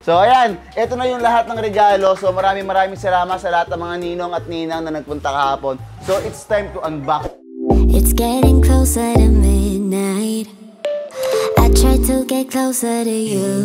So ayan, ito na yung lahat ng regalo. So maraming salamat sa lahat ng mga ninong at ninang na nagpunta kahapon. So it's time to unbox. It's getting closer to midnight. I try to get closer to you.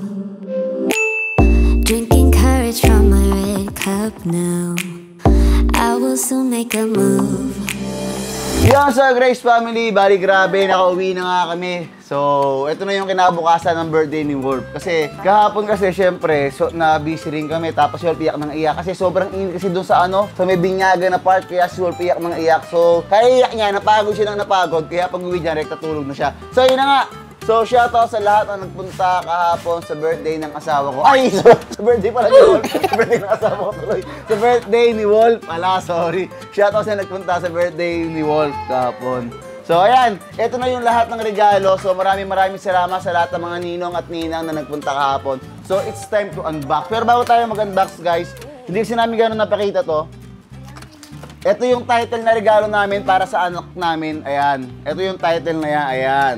Drinking courage from my red cup now. I will soon make a move. Yan sa Grace Family, bali grabe, nakauwi na nga kami. So, ito na yung kinabukasan ng birthday ni Wolf. Kasi, kahapon kasi, syempre, so, na-busy rin kami. Tapos, Wolf iyak ng iyak. Kasi sobrang init kasi doon sa sa may binyaga na part. Kaya si Wolf iyak ng iyak. So, kaya iyak niya, napagod siya ng napagod. Kaya pag uwi niya, rekta tulog na siya. So, yun na nga. So, shoutout sa lahat na nagpunta kahapon sa birthday ng asawa ko. Ay, sa birthday pala ni Wolf. Sa birthday ng asawa ko tuloy. Sa birthday ni Wolf. Sorry. Shoutout sa nagpunta sa birthday ni Wolf kahapon. So, ayan. Ito na yung lahat ng regalo. So, maraming salamat sa lahat ng mga ninong at ninang na nagpunta kahapon. So, it's time to unbox. Pero bago tayo mag-unbox, guys, hindi kasi namin gano'n napakita to. Ito yung title na regalo namin para sa anak namin. Ayan. Ito yung title na yan. Ayan.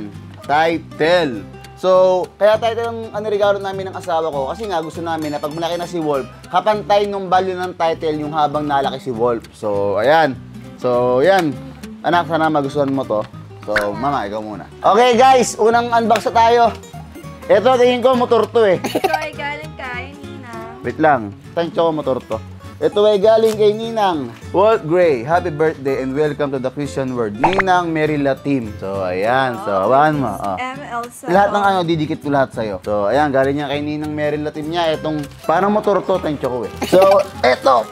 Title. So, kaya title ang regalo namin ng asawa ko kasi nga gusto namin na pag malaki na si Wolf, kapantay nung value ng title yung habang nalaki si Wolf. So, ayan. So, yan. Anak, sana magustuhan mo to. So, mama, ikaw muna. Okay, guys. Unang unbox na tayo. Ito, tingin ko motor to eh. Ito ay galing kay Nina. Wait lang. Thank you, motor to. Ito ay galing kay Ninang Walt Gray. Happy birthday and welcome to the Christian World. Ninang Merila Team. So, ayan. So, awan mo. Elsa. Lahat ng didikit ko lahat sa'yo. So, ayan. Galing niya kay Ninang Merila Team niya. Itong, parang motor to. Thank you ko eh. So, eto.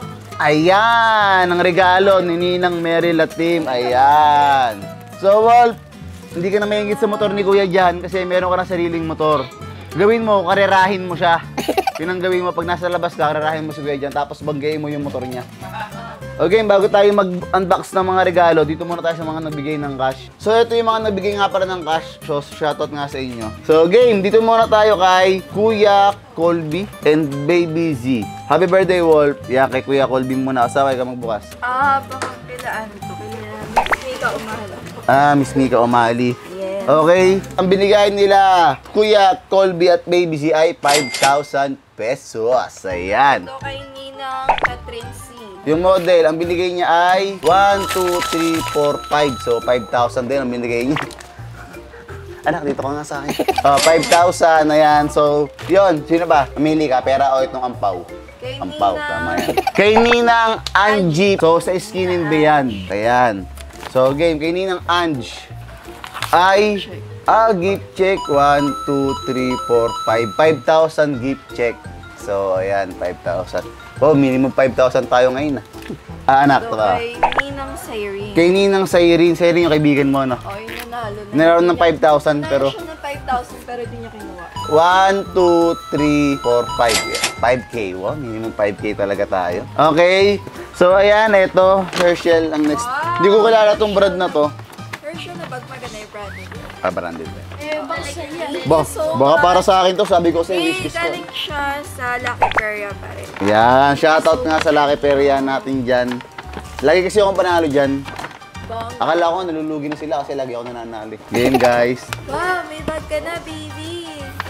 Ayan. Ang regalo ni Ninang Merila Team. Ayan. So, Walt, hindi ka na mahingit sa motor ni Kuya dyan kasi meron ka na sariling motor. Gawin mo, karerahin mo siya. Yun ang gawin mo, pag nasa labas ka, karerahin mo si Kuya dyan, tapos banggayin mo yung motor niya. Okay, bago tayo mag-unbox ng mga regalo, dito muna tayo sa mga nagbigay ng cash. So, ito yung mga nagbigay nga pala ng cash. So, shoutout nga sa inyo. So, game, dito muna tayo kay Kuya Colby and Baby Z. Happy birthday, Wolf. Yeah, kay Kuya Colby muna. Asaway ka magbukas. Baka kailaan ito. Miss Mika Umala. Miss Mika Umali. Yes. Okay, ang binigay nila Kuya Colby at Baby Z ay 5,000 pesos. Ayan. Ito kay Ninang Catherine C. Yung model, ang binigay niya ay 1, 2, 3, 4, 5. So, 5,000 din ang binigay niya. Anak, dito ka nga sa akin. 5,000, ayan. So, yun. Sino ba? Mamili ka, pera o itong ampaw? Kay Ampaw, Ninang. tama yan. Kay Ninang Angie. So, sa Skin and Beyond. Ayan. So, game. Kay Ninang Angie ay gift check 1, 2, 3, 4, 5. 5,000 gift check. So, ayan, 5,000. Oh, minimum 5,000 tayo ngayon. Anak, Ito ka. kay Ninang Cyrene. Kay Ninang Cyrene. Cyrene yung kaibigan mo, no? Oh, yung nanalo na. Naroon ng 5,000 pero... Nanalo siya ng 5,000 pero di niya kinuha. 1, 2, 3, 4, 5. 5K. Wow, minimum 5K talaga tayo. Okay. So, ayan, ito. Herschel ang next. Hindi ko kilala tong brand na to. Herschel na bag maganda yung branded. Branded ba? Baksa yan. Baka para sa akin to, sabi ko sa wishlist ko. Galing siya sa Lucky Peria pa rin. Yan, shoutout nga sa Lucky Peria natin dyan. Lagi kasi akong panalo dyan. Akala ko nalulugi na sila kasi lagi ako nananalo. Game, guys. Wow, may bag ka na, baby.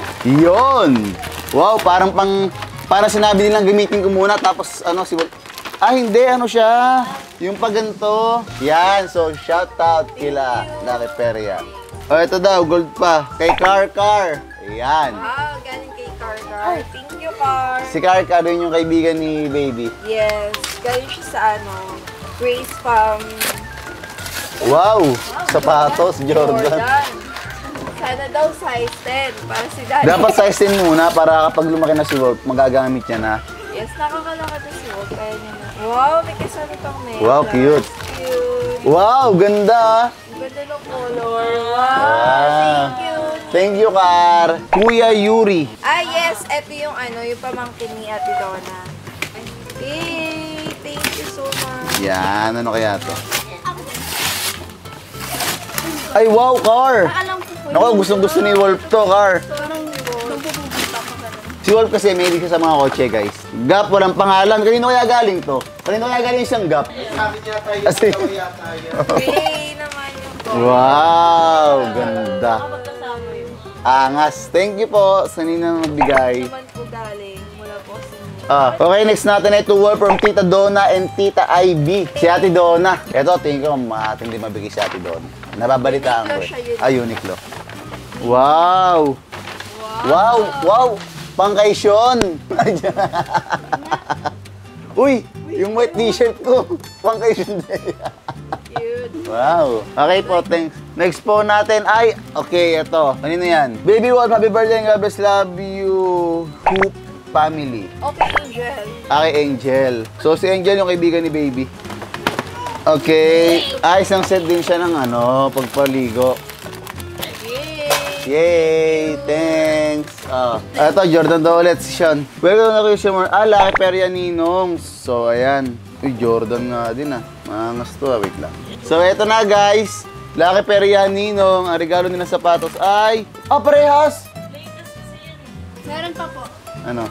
Yun! Wow, parang sinabi nilang gamitin ko muna tapos si hindi, siya. Yung paganto. Yan, so shoutout kila Lucky Peria. Ito daw, gold pa. Kay Car. Ayan. Wow, galing kay Car. Thank you, Car. Si Car rin yung kaibigan ni Baby. Yes, galing siya sa Grace Farm. Wow! Sapatos, Jordan. Sana daw size 10 para si Daddy. Dapat size 10 muna para kapag lumaki na si Wolf, magagamit niya na. Yes, nakakalaki na si Wolf. Kaya niya na. Wow, may kasama pang necklace. Wow, cute. Cute. Wow, ganda! Ang ganda ng color. Wow, thank you. Thank you, Car. Kuya Yuri. Yes, eto yung yung pamangkin ni Ate Donna. Hey, thank you so much. Yan, ano kaya to? Ay, wow, Car! Naku, gustong-gusto ni Wolf to, Car. Si Wolf kasi may siya sa mga kotse, guys. Gap, walang pangalan. Kanino kaya galing to? Kanino kaya galing siyang Gap? Kasi... Hey, naman yung to. Wow, ganda. Angas. Thank you po sa ninang nagbigay. Naman po galing. Mula po sa inyo. Okay, next natin ay tuwal from Tita Donna and Tita Ivy. Si Ate Donna. Ito, tingin ko matindi mabigay si Ate Donna. Nababalitaan ko Uniqlo siya, Uniqlo. Wow! Wow! Wow! Pangkaisyon! Uy! Yung white t-shirt ko. Pangkaisyon din. Cute. Wow. Okay po, thanks. Next po natin ay, okay, ito. Kanino yan? Baby Wolf, happy birthday, God bless, love you, Hoop family. Okay, Angel. Okay, Angel. So, si Angel yung kaibigan ni Baby. Okay. Isang set din siya ng pagpaligo. Yay! Yay! Thanks! Ito, Jordan daw ulit, si Sean. Welcome na kayo, Sean. Laki perya ninong. So, ayan. Uy, Jordan nga din Mangas to, wait lang. So, eto na guys. Laki perya ninong. Ang regalo nila sapatos ay... parehas! Meron pa po. Ano?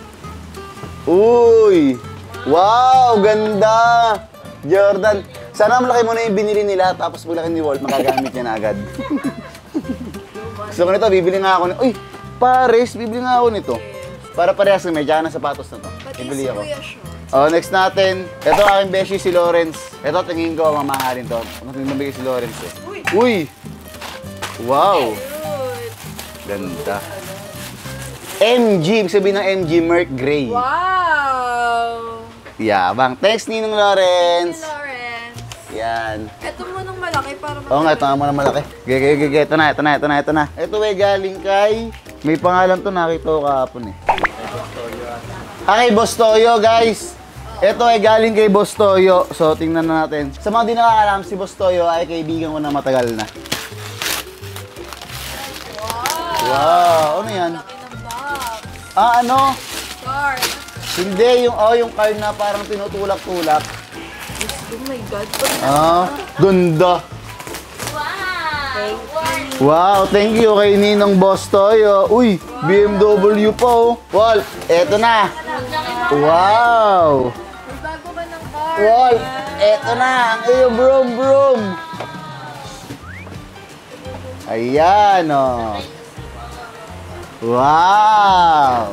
Uy! Wow! Ganda! Jordan. Sana malaki mo na yung binili nila, tapos paglaki ni Wolf, makagamit niya na agad. Gusto ko nito, bibili nga ako. Uy! Pares, bibili nga ako nito. Para parehas may dyan na sapatos na to. Pati Bibili si ako. Kuya Sean. Next natin. Ito aking beshi si Lawrence. Ito tingin ko, mamahalin to. Mabigay si Lawrence eh. Uy! Wow! Cute. Ganda. MG, ibig sabihin ng MG, Merc Gray. Wow! Yabang. Thanks, Ninong Lawrence. Hey, Lawrence. Yan. Ito mo nung malaki para Oo nga, ito nga muna malaki. Ito na. Ito ay galing kay... May pangalan to, nakita ko kahapon eh. Kay Boss Toyo, guys. Ito ay galing kay Boss Toyo. So, tingnan na natin. Sa mga di nakakalam, si Boss Toyo ay kaibigan ko na matagal na. Wow! Ano yan? Laki ng box. Ano? Card. Hindi, yung card na parang tinutulak-tulak. Oh my God. Ganda. Wow, thank you kay Ninong Boss Toyo. Uy, BMW pa oh. Wolf, eto na. Wow. May bago ba ng card? Wolf, eto na. Ang iyo, brom. Ayan oh. Wow.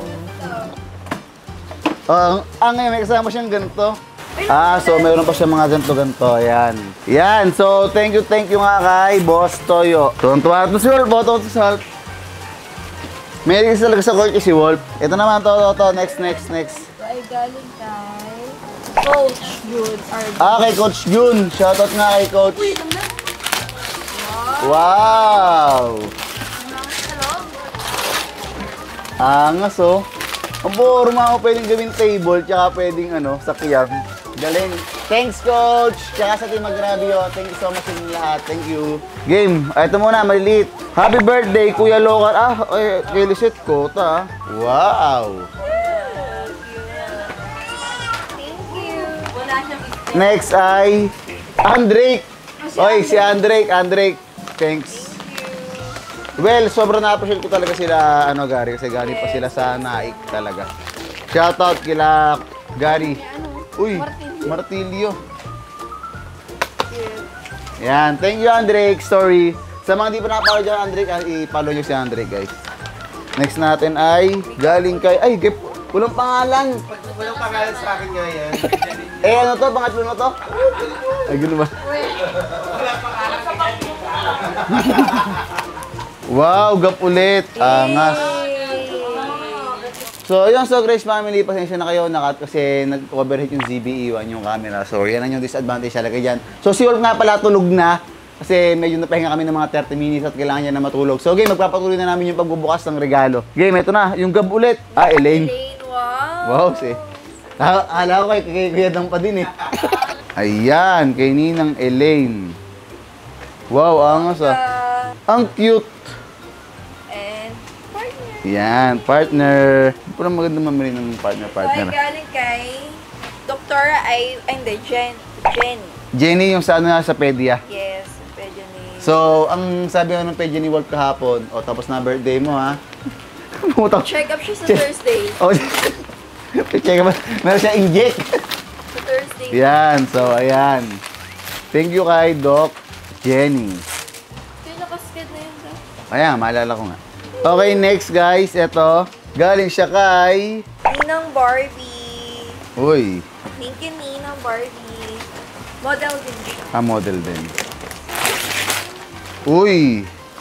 Ang may kasama siyang ganito. So meron pa siya mga ganto-ganto. Ayan. Yan. So, thank you nga kay Boss Toyo. Tuwan-tuwa ito si Wolf. Boto ito si Wolf. May rin talaga sa court si Wolf. Ito naman to. Next. Ay, galing kay Coach Good. Kay Coach Jun. Shoutout nga kay Coach. Wow! Angas oh. Ang forma ko pwedeng gawing table, tsaka pwedeng sakyan. Galing. Thanks, Coach! Tsaka sa Team Agrabio. Thank you so much sa inyo lahat. Thank you. Game. Ito muna, maliliit. Happy birthday, Kuya Locar. Kay Lisette Kota. Wow! Thank you. Wala siyang Next ay Andrake. Oy, si Andrake. Thanks. Well, sobrang na-appreciate ko talaga sila, Gary, kasi galing pa sila sa Naik talaga. Shoutout kila Gary. Uy, Martilio. Yan, thank you, Andrake. Story. Sa mga di pa nakapalo dyan, Andrake, i-follow nyo si Andrake, guys. Next natin ay galing kay... walang pangalan. Walang pangalan sa akin ngayon. Ano to? Pangatlo na to? Ay, gano'n ba? Wow, gap ulit. Angas. So, yun. So, Grace Family, pasensya na kayo. Nakat kasi nag-overheat yung ZB-E1 yung camera. So, yan ang yung disadvantage talaga dyan. So, si Wolf nga pala tulog na. Kasi medyo napahinga kami ng mga 30 minutes at kailangan niya na matulog. So, game, magpapatuloy na namin yung pagbubukas ng regalo. Game, ito na. Yung gab ulit. Elaine. Wow. Wow, akala ko kay Kuya Dang pa din eh. Ayan, kay Ninang Elaine. Wow, angas Ang cute. And partner. Yan, partner. Parang maganda mamili ng partner. Ay, galing kay Doktora hindi, Jenny. Jenny, yung sa sa Pedia. Yes, pwede ni... So, ang sabi nga ng Pedia ni Wolf kahapon, tapos na birthday mo ha. Check up siya sa Thursday. Check up. Meron siya inject. Sa Thursday. Yan, so ayan. Thank you kay Doc Jenny. Yung nakasked na yun, Ayan, maalala ko nga. Okay, next guys, ito. Galing siya kay Ninang Barbie. Uy. Thank you, Ninang Barbie. Model din siya. Model din. Uy.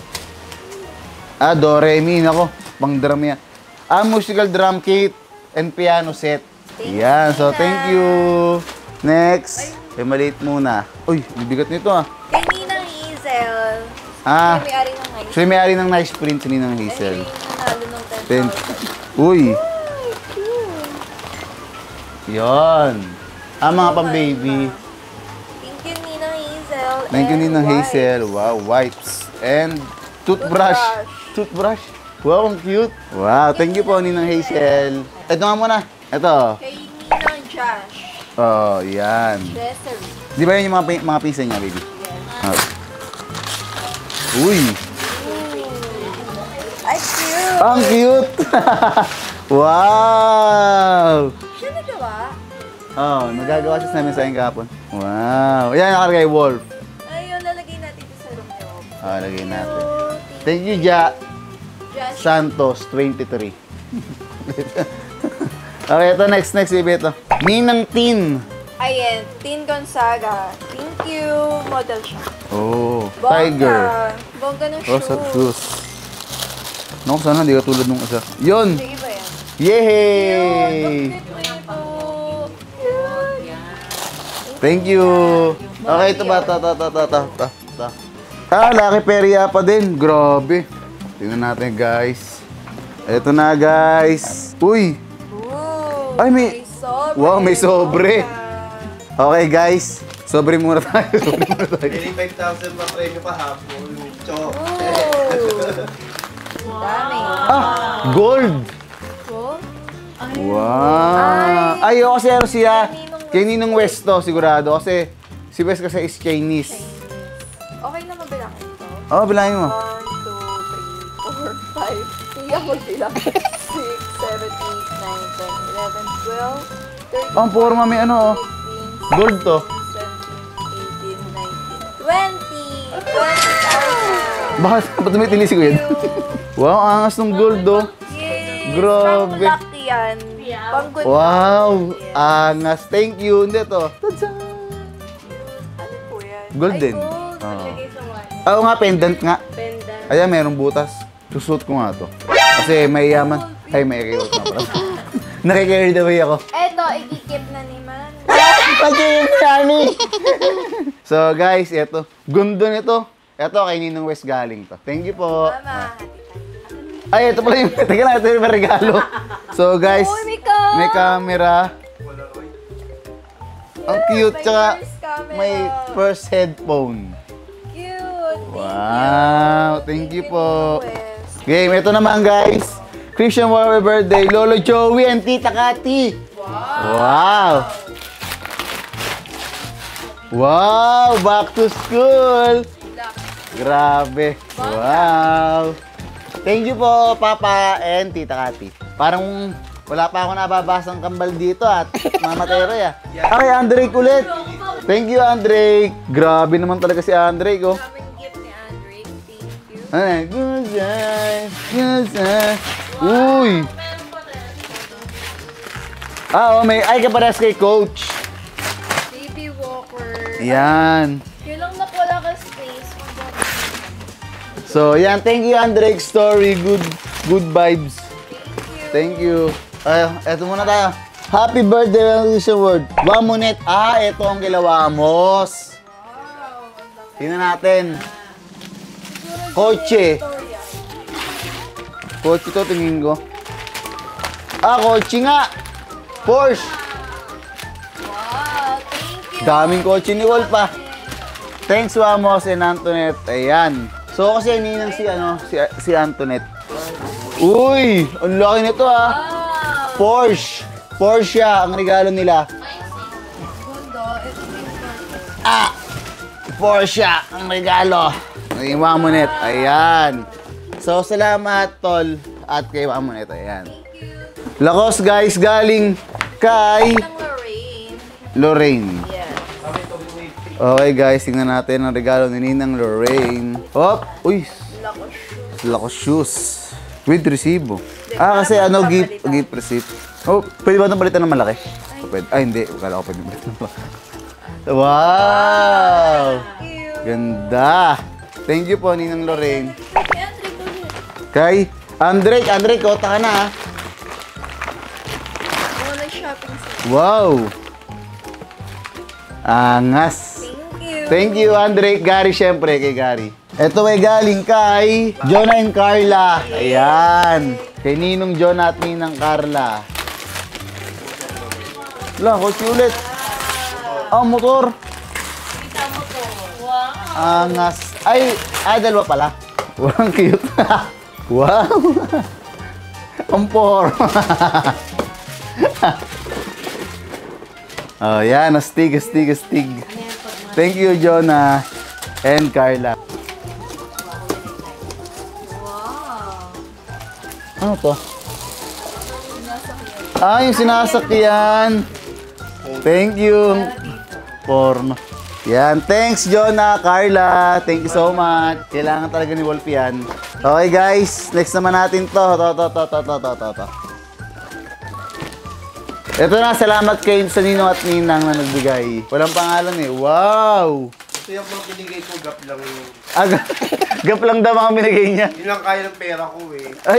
Doremi. Nako, pang drum yan. Musical drum kit and piano set. Yan, so thank you. Next. Maliit muna. Uy, bigat nito Kay Ninang Hazel. May-ari ng Nice. So may-ari ng Nice Print si Ninang Hazel. Ay, nanalo ng 10,000. Uy. Ay, cute. Yan. Mga pang-baby. Thank you, Ninang Hazel. Thank you, And Ninang wipes. Hazel. Wow, wipes. And toothbrush. Toothbrush. Wow, ang cute. Wow, thank you po, Ninang Hazel. Ito nga muna. Ito. Kay Ninang Josh. Oh, yan. Accessory. Di ba yun yung mga pinsan niya, baby? Yes. Uy. Ay, cute. Ang cute. Wow. Siya nagawa? Nagagawa siya sa namin sa akin kahapon. Wow. Yan, nakalagay Wolf. Ayun, lalagay natin ito sa room niyo. Lagay natin. Thank you, Ja. Josh. Santos, 23. Okay, ito next, baby, ito. Ninang Tin. Ayan, Tin Gonzaga. Thank you. Model siya. Oh, Bongga. Tiger. Bongga ng Rose at shoes. shoes. Naku, sana hindi ka tulad nung isa. Yun! Sige ba yan? Yay! Ito. Thank you! Okay, ito ba? Ta. Laki perya pa din. Grabe. Tingnan natin, guys. Ito na, guys. Uy! Ooh, Ay, may- sobre. Wow, may sobre. Okay, guys. Sobre muna tayo. Sobre muna tayo. 25,000 pa premyo pa hapon. Cho. Dami. Gold! Cool. Wow! Ay, ako kasi ano siya. Kay Ninong West to, sigurado. Kasi si West kasi is Chinese. Okay na mabilang ito. Bilangin mo. 1, 2, 3, 4, 5. Hindi ako magbilang. 6, 7, 8, 9, 10, 11, 12, 13, Ang porma may ano, 14, gold to. 17, 18, 19, 20. 20,000. Bakit may tinis ko yun? Wow, angas ng gold do. Yes! Grabe. Pang lucky yan. Pang good Wow, luck. Yes. angas. Thank you. Hindi to. Tadza! Ano po yan? Gold din. Ay, gold. Oo. Naglagay sa one. Oo nga, pendant nga. Pendant. Ayan, merong butas. Susuot ko nga to. Kasi may yaman. Ay, may kayot na pala. Nakikarried away ako. Eto, ikikip na ni Man. Pag-iin namin! So guys, eto. Gundo nito. Eto, kay Ninong West galing to. Thank you po. Mama. Ay, ito pala yung, teka lang, ito yung regalo. So guys, Uy, may camera. Ang cute, May tsaka first camera. may first headphone. Cute. Wow, thank you po. West. Game, ito naman guys. Christian Warrior birthday, Lolo Joey and Tita Cathy. Wow. Wow, back to school. Grabe. Wow. Thank you po, Papa and Tita Cathy. Parang wala pa ako nababasang kambal dito at mamatay rin Okay, Andre ulit. Thank you, Andre. Grabe naman talaga si Andre ko. Kaming gift ni Andre. Thank you. Good night. Good night. Uy. May ay kapares kay Coach. Baby Walker. Yan. Kailang wala ka space. So, yan. Thank you, Andre Story. Good vibes. Thank you. Ay, eto muna tayo. Happy birthday, Revolution World. Wamonet. Ito ang kila Wamos. Tingnan natin. Kotse. Kotse to, tingin ko. Kotse nga. Porsche. Wow, thank you. Daming kotse ni Wolf pa. Thanks, Wamos and Antoinette. Ayan. So, kasi ninang si Antoinette. Uy! Ang laki nito Porsche. Porsche ang regalo nila. Mundo, ito yung Porsche ang regalo. Kay Wamonet. Ayan. So, salamat, Tol. At kay Wamonet. Ayan. Lakos, guys, galing kay ng Lorraine. Lorraine. Yes. Okay, guys, tingnan natin ang regalo ni Ninang Lorraine. Hop! Uy! Lako shoes. Lakos shoes. With resibo. Kasi gift receipt. Oh, pwede ba itong palitan ng malaki? Oh, pwede. Ay, hindi. Kala ko pwede palitan ng malaki. Wow! Cute. Ganda! Thank you po, Ninang Lorraine. Kay Andre to here. Kay Andre, kota ka na ha. Ako nag-shopping sila. Wow! Angas! Thank you. Thank you, Andre. Gary, syempre, kay Gary. Ito ay galing kay Jonah and Carla. Ayan. Kay Ninong Jonah at Ninang Carla. Wala, kotse ulit. Ah, motor. Angas. Ay, dalawa pala. Walang cute. Wow. Ampor. Oh, yan. Astig. Thank you, Jonah and Carla. Ano to? Yung sinasakyan. Thank you. Porno. Yan. Thanks, Jonah, Carla. Thank you so much. Kailangan talaga ni Wolf yan. Okay, guys. Next naman natin to. To. Ito na. Salamat kay sa Ninong at Ninang na nagbigay. Walang pangalan eh. Wow! Ito yung mga binigay ko, gap lang yun. Gap lang daw mga binigay niya. Yun lang kaya ng pera ko eh. Ay!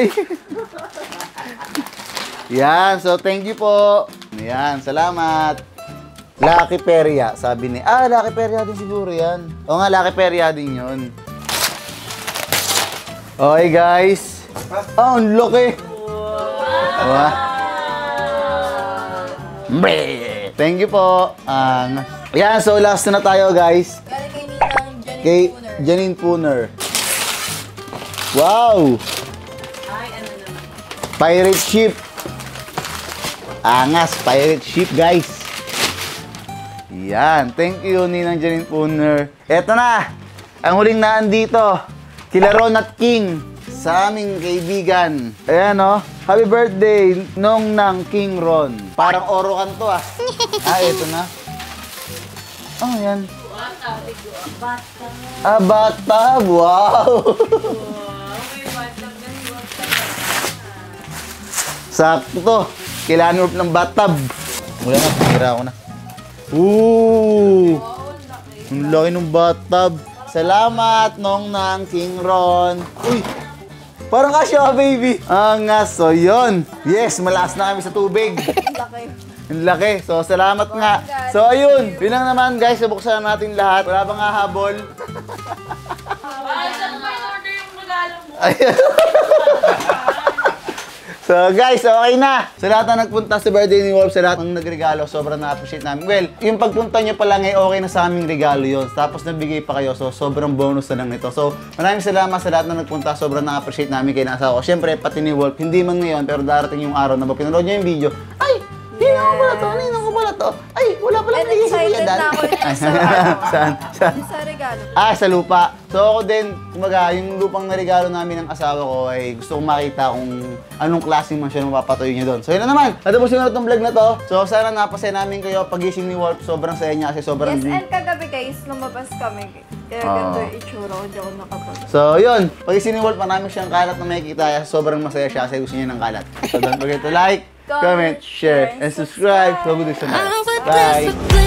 Yan, so thank you po. Yan, salamat. Lucky Peria, sabi ni... Lucky Peria din siguro yan. Oo nga, Lucky Peria din yun. Okay, guys. Ang laki! Wow! Mbe! Thank you po. Yan, so last na tayo, guys. Galing kay Ninang Kay Janine Puner. Janine Puner. Wow! Ay, ano naman. Pirate ship. Angas, pirate ship, guys. Yan. Thank you, Ninang Janine Puner. Eto na. Ang huling naan dito. Kila Ron at King. Sa aming kaibigan. Ayan, oh. Happy birthday, nong ng King Ron. Parang orokan to, ah. Eto na. Oh, yan. Bathtub. Wow. Sakto. Kailangan mo ng bathtub. Wala na, pumira ako na. Ooh! Ang laki ng bathtub. Salamat, nong ng King Ron. Uy! Parang kasya, baby. Angas. So, yun. Yes, malakas na kami sa tubig. Laki. Ang laki. So, salamat nga. So, ayun. Yun lang naman, guys. Nabuksan na natin lahat. Wala bang hahabol? Saan pa in-order yung regalo mo? Ayun. So guys, okay na. Sa lahat na nagpunta sa birthday ni Wolf, sa lahat ng nagregalo, sobrang na-appreciate namin. Well, yung pagpunta nyo pa lang ay okay na sa aming regalo yun. Tapos nabigay pa kayo, so sobrang bonus na lang nito. So maraming salamat sa lahat na nagpunta, sobrang na-appreciate namin kay nasa ako. Siyempre, pati ni Wolf, hindi man ngayon, pero darating yung araw na pinanood nyo yung video. Ay! Ninang ko pala to. Ay, wala pala And excited na ako yun sa Saan? sa regalo. Sa lupa. So ako din, kumaga, yung lupang naregalo namin ng asawa ko ay gusto kong makita kung anong klaseng mansyon ang mapapatuyo niya doon. So yun na naman, natapos yung itong vlog na to. So sana napasaya namin kayo pagising ni Wolf. Sobrang saya niya kasi sobrang... Yes, and kagabi guys, lumabas kami. Kaya ganito yung itsura ko, hindi ako nakapag. So yun, pagising ni Wolf, marami siyang kalat na makikita. Sobrang masaya siya kasi gusto niya ng kalat. So don't forget to like, comment, share, and subscribe. So good sa I would Bye! never